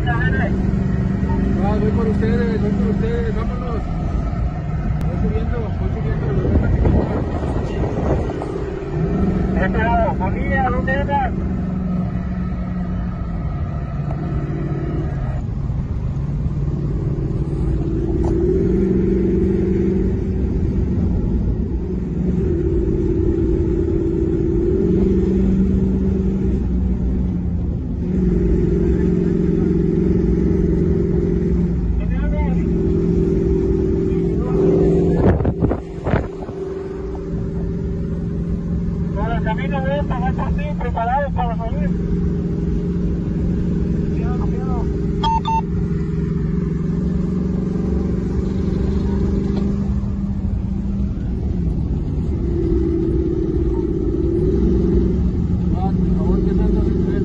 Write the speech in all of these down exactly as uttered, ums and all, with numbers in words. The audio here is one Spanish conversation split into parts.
Ah, voy por ustedes, voy por ustedes, vámonos. Voy subiendo, voy subiendo, los voy a Este lado, familia, ¿dónde andas? Camino de esta, va por ti, preparados para salir. Cuidado, cuidado. Ah, por favor, que no andas en tren.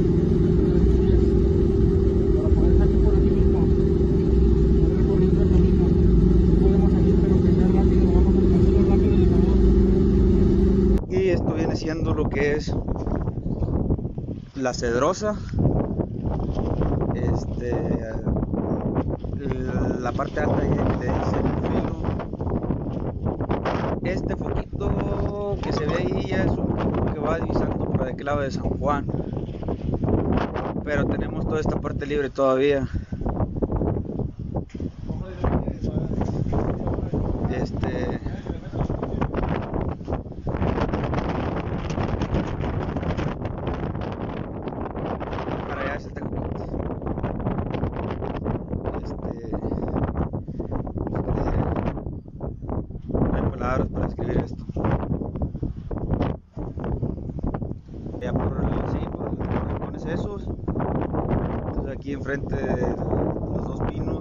Para poder salir por aquí mismo. No recorriendo el camino. No podemos salir, pero que sea rápido. Vamos a hacerlo rápido, de favor. Y esto viene siendo lo que es la Cedrosa, este, la parte alta ahí que te dice el filo. Este foquito que se ve ahí ya es un foco que va divisando por aquel lado de San Juan, pero tenemos toda esta parte libre todavía. Este palabras para escribir esto. Ya por el, sí, por los rincones esos. Entonces aquí enfrente de los dos pinos,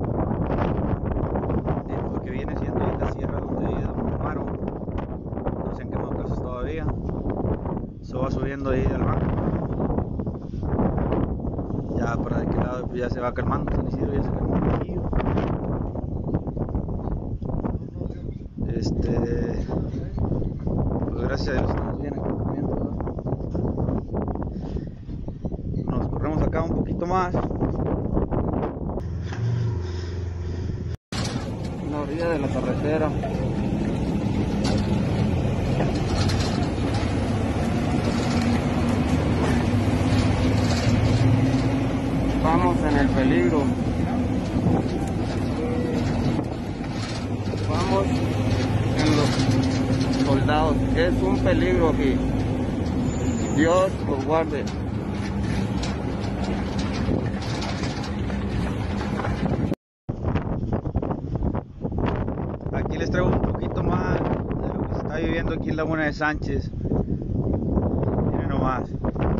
eh, lo que viene siendo ahí la sierra donde vive Don Amaro. No se han quemado casas todavía. Se va subiendo ahí del banco. Ya para de aquel lado pues ya se va calmando, San Isidro ya se calmó un poquillo. Este, pues gracias a Dios estamos bien aquí comiendo, ¿verdad? Nos corremos acá un poquito más. En la orilla de la carretera. Vamos en el peligro. Vamos en los soldados. Es un peligro aquí. Dios los guarde. Aquí les traigo un poquito más de lo que se está viviendo aquí en Laguna de Sánchez. Miren nomás.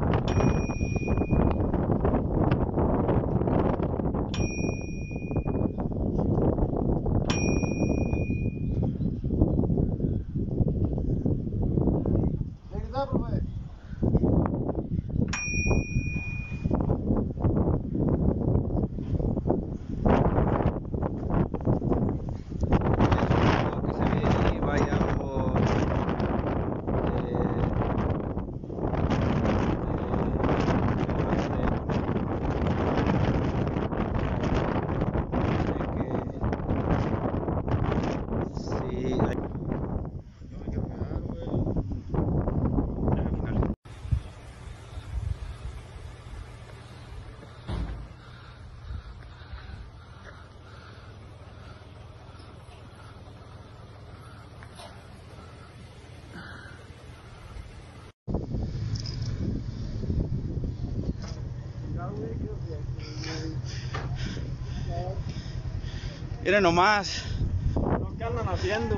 Miren nomás. ¿Qué andan haciendo?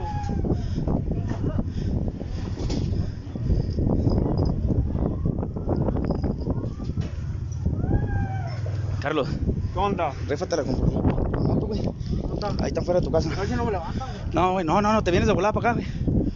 Carlos, ¿Qué onda? réfatela con por la moto, güey. Ahí está fuera de tu casa. A ver si no me levantan, güey. No, güey, no, no, no, te vienes de volada para acá, güey.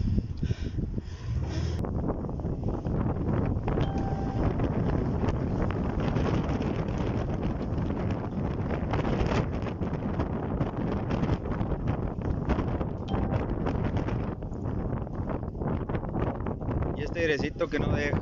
Y este airecito que no deja.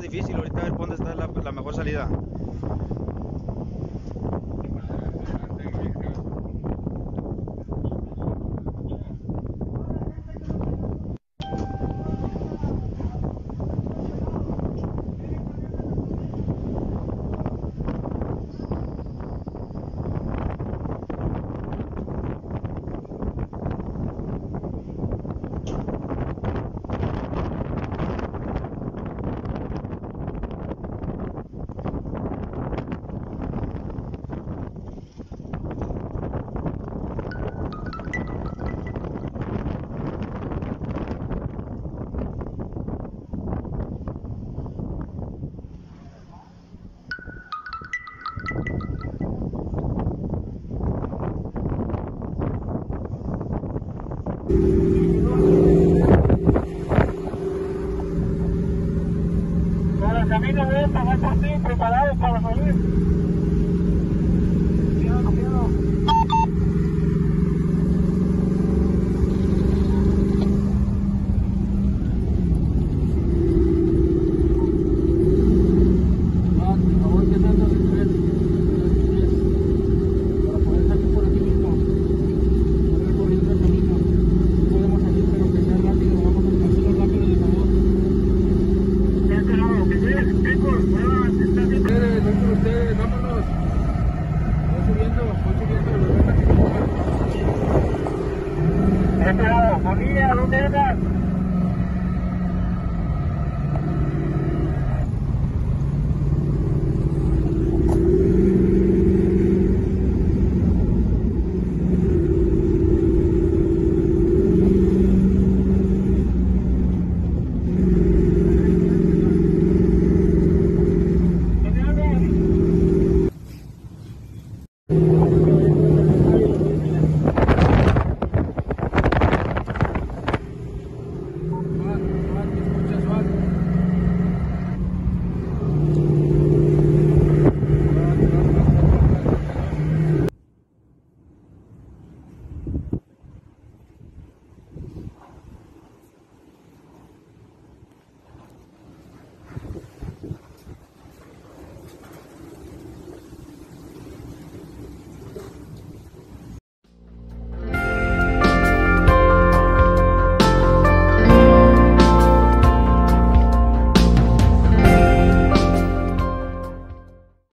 difícil ahorita ver por dónde está la, la mejor salida. Por el camino de esta, va a estar así, preparados para salir. Cuidado, cuidado. Ah, ahora empezando el tren, para poder salir por aquí mismo, ir recorriendo el camino. No podemos salir, pero que sea rápido, vamos a hacerlo rápido, de favor. Este lado, que sí, chicos, muevan, está bien. Ustedes, voy por ustedes, vámonos. Voy subiendo, voy subiendo, los dejo aquí. Este lado, Bonilla, ¿dónde andas?